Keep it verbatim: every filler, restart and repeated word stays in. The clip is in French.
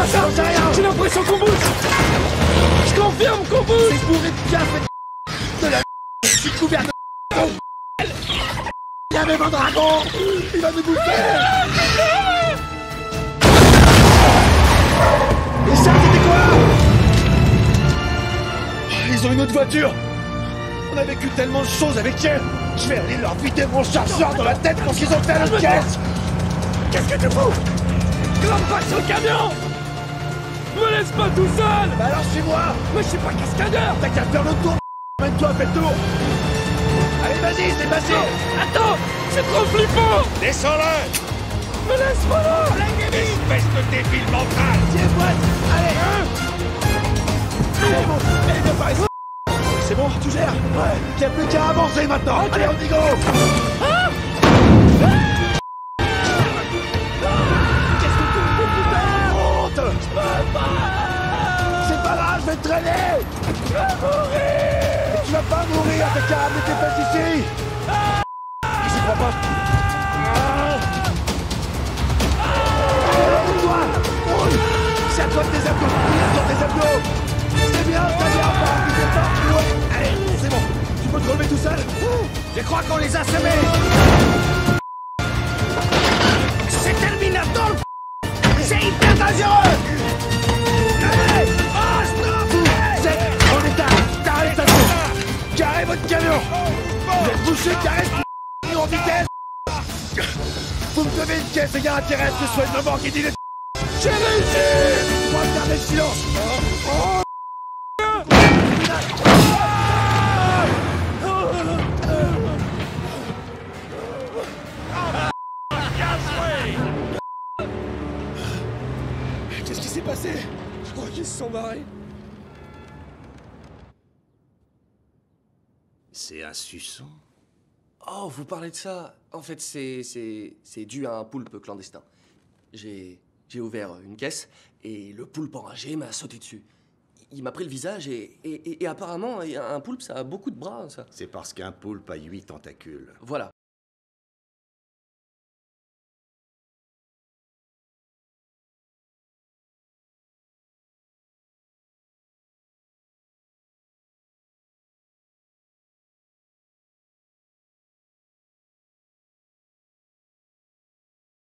ça? J'en sais rien. J'ai l'impression qu'on bouge. Je confirme qu'on bouge. C'est bourré de gaffe et de la je suis couvert de il y avait mon dragon. Il va nous bouffer. Et ça, c'était quoi? Ils ont une autre voiture. On a vécu tellement de choses avec eux. Je vais aller leur vider mon chargeur dans la tête pour qu'ils ont fait à notre caisse. Qu'est-ce que tu fous? Grimpe pas sur le camion. Me laisse pas tout seul. Bah alors suis-moi. Mais je suis pas cascadeur. T'as qu'à faire le tour. Mène-toi, fais le tour. Allez, vas-y, c'est passé. Attends, c'est trop flippant. Descends-le. Me laisse pas là. Espèce de débile mental. Tiens, boîte. Allez, hein. Allez, bon. Allez, viens par ici. C'est bon, tu gères. Ouais. Il n'y a plus qu'à avancer maintenant. Okay. Allez, on y go. Ah. Qu'est-ce que tu me fais, putain? Honte. C'est pas grave, je vais te traîner. Je vais mourir. Mais tu vas pas mourir, t'as qu'à amener tes fesses ici. J'y crois pas. Allez, toi. C'est à toi de tes abdos. Sur tes abdos. C'est bien, t'as bien pas envie de pas. Ouais. Allez, c'est bon. Tu peux te relever tout seul? Je crois qu'on les a semés. C'est Terminator. C'est hyper dangereux. Allez. Oh, stop. C'est en état d'arrestation. Carrez votre camion. Vous êtes bouché, carrez ce en vitesse. Vous me devez une caisse et il y a intérêt que ce soit une maman qui dit les... J'ai réussi. Moi, gardez le silence. Oh. Qu'est-ce qui s'est passé? Je crois qu'ils se sont barrés. C'est un suçon? Oh, vous parlez de ça? En fait, c'est c'est c'est dû à un poulpe clandestin. J'ai j'ai ouvert une caisse et le poulpe enragé m'a sauté dessus. Il m'a pris le visage et, et, et, et apparemment, un poulpe, ça a beaucoup de bras, ça. C'est parce qu'un poulpe a huit tentacules. Voilà.